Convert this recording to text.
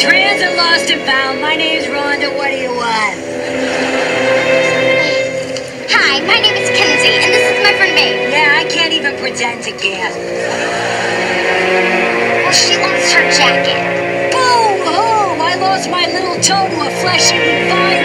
Transit lost and found. My name's Rhonda. What do you want? Hi, my name is Kenzie, and this is my friend Babe. Yeah, I can't even pretend to guess. Well, she lost her jacket. Boom! Oh, I lost my little toe to a flesh-eating vine.